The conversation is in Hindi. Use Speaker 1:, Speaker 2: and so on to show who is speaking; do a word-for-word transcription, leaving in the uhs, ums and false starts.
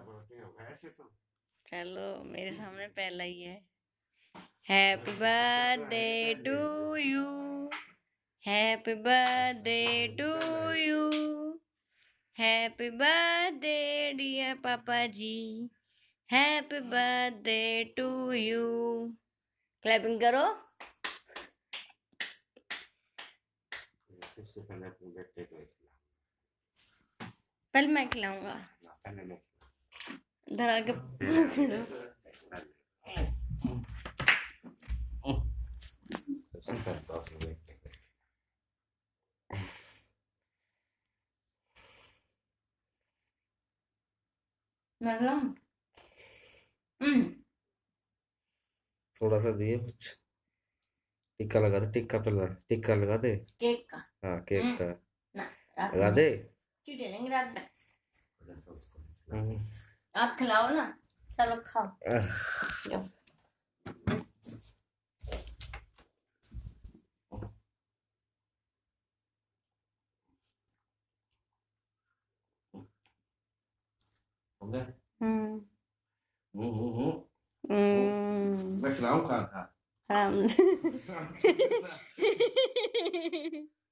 Speaker 1: बोलते हैं ऐसे तो
Speaker 2: चलो मेरे सामने पहला ही है। Happy birthday to you, happy birthday to you, happy birthday dear papa ji, happy birthday to you. Clapping करो।
Speaker 1: सबसे पहले अपने बेटे को खिलाऊंगा।
Speaker 2: पहले मैं खिलाऊंगा।
Speaker 1: पहले मैं
Speaker 2: धरा के
Speaker 1: सबसे पहले तो अपने बेटे को
Speaker 2: मैं खिलाऊं। हम्म
Speaker 1: थोड़ा सा दिए कुछ टिक्का लगा दे। टिक्का पे लगा टिक्का लगा दे
Speaker 2: केक का।
Speaker 1: हाँ केक का
Speaker 2: ना रात
Speaker 1: लगा
Speaker 2: में
Speaker 1: दे।
Speaker 2: चीटे लेंगे रात में।
Speaker 1: हम्म।
Speaker 2: आप खिलाओ ना। चलो खाओ। लो।
Speaker 1: हो गया।
Speaker 2: हम्म
Speaker 1: हम्म हम्म
Speaker 2: हम्म
Speaker 1: मैं खिलाऊं कहाँ था
Speaker 2: आराम से।